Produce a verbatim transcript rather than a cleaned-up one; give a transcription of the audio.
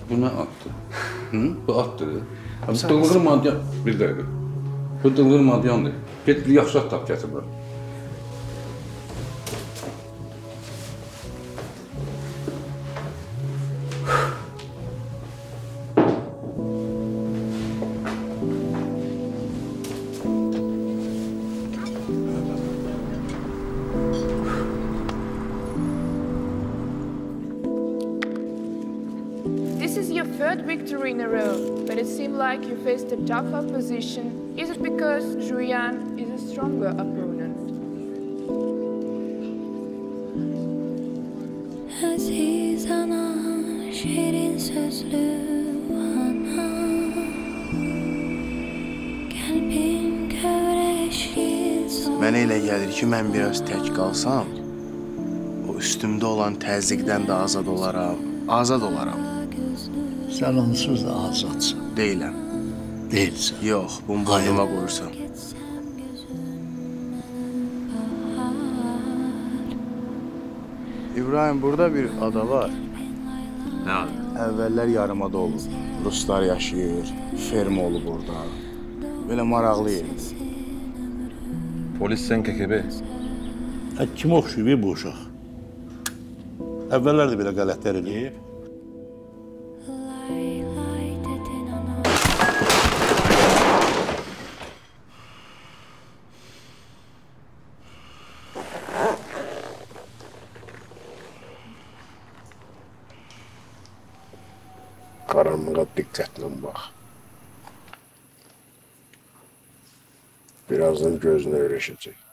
Bu nə atdır? Hı? Bu atdır. Bu dılğır madyan... Bir dəqiqə. Bu dılğır madyandır. Get bir yaxşı at tap gətir bura. This is your third victory in a row, but it seemed like you faced a tough opposition. Is it because Julian is a stronger opponent? Aziz ana, şirin sözlü ana, kalbim köreşkin son. Mənə elə gəlir ki, mən biraz tək qalsam, o üstümdə olan təzyiqdən də azad olaram, azad olaram. Sən onsuz da azadsan. Deyiləm. Değilsən. Yox, bunu boynuma qoyursan. İbrahim, burada bir ada var. Nə adı? Əvvəllər yarımada olub. Ruslar yaşayır, ferma olub orada. Belə maraqlı yerdir. Polis sən K G B. Hə, kim oxşuyub bu uşaq? Əvvəllər də belə qələtlər eləyib. Lay lay dedin ana. Karanlığa diqqətlə bax. Birazdan gözünə öyrəşəcək.